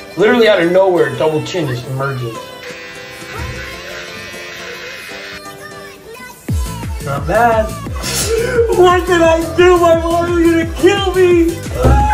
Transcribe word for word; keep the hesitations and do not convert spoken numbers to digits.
Literally out of nowhere, double chin just emerges. Not bad. What did I do? My mom is gonna kill me!